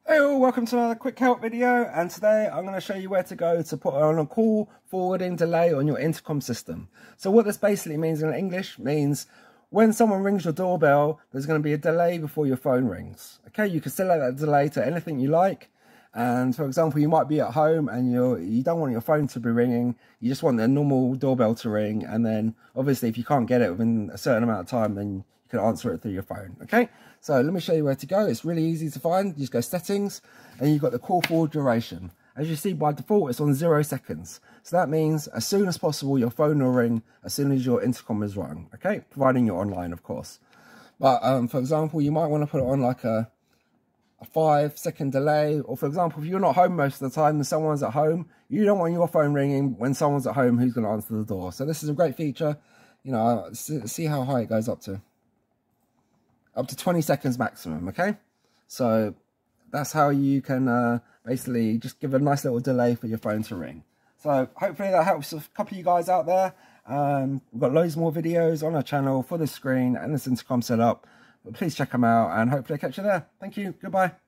Hey all, welcome to another quick help video, and today I'm going to show you where to go to put on a call forwarding delay on your intercom system. So what this basically means in English means when someone rings your doorbell, there's going to be a delay before your phone rings. Okay, you can select that delay to anything you like. And for example, you might be at home and you don't want your phone to be ringing, you just want the normal doorbell to ring, and then obviously if you can't get it within a certain amount of time, then you can answer it through your phone. Okay, so let me show you where to go. It's really easy to find. You just go settings and you've got the call forward duration. As you see, by default it's on 0 seconds, so that means as soon as possible your phone will ring as soon as your intercom is rung. Okay, providing you're online, of course. But for example, you might want to put it on like a 5-second delay, or for example, if you're not home most of the time and someone's at home, you don't want your phone ringing when someone's at home who's going to answer the door. So this is a great feature. You know, see how high it goes up to 20 seconds maximum. Okay, so that's how you can basically just give a nice little delay for your phone to ring. So hopefully that helps a couple of you guys out there. We've got loads more videos on our channel for this screen and this intercom setup. But please check them out, and hopefully I'll catch you there. Thank you. Goodbye.